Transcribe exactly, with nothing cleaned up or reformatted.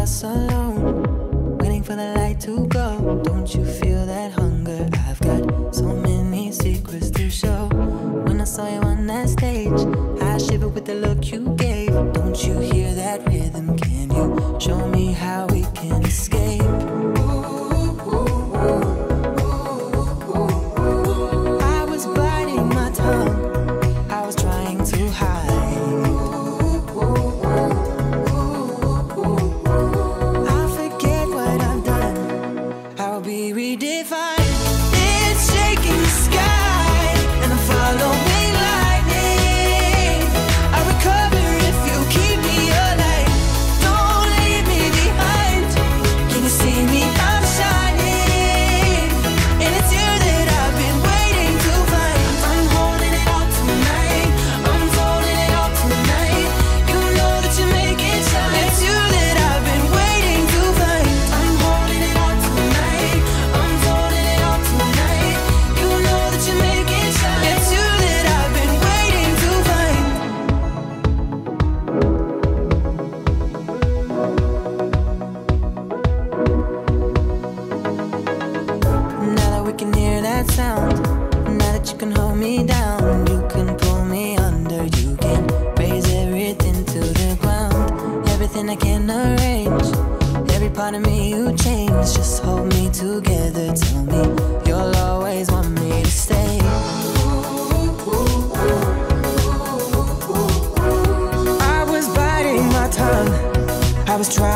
us alone, waiting for the light to go. Don't you feel that hunger? I've got so many secrets to show. When I saw you on that stage, I shivered with the look you gave. Don't you hear that rhythm? Can you show me how we can escape? I was biting my tongue, I was trying to hide. I forget what I've done, I'll be redefined. It's shaking the sky, and I'm following lightning. I recover if you keep me alive. Don't leave me behind. Can you see me? I'm shining, and it's you that I've been waiting to find. I'm holding it all tonight, I'm folding it all tonight. You know that you make it shine. It's you that I've been waiting to find. I'm holding it all tonight, I'm folding it all tonight. You know that you make it shine. It's you that I've been waiting to find. Now that we can hear that sound, now that you can hold me down, you can pull me under, you can raise everything to the ground. Everything I can arrange, every part of me you change. Just hold me together, tell me you'll always want me to stay. I was biting my tongue, I was trying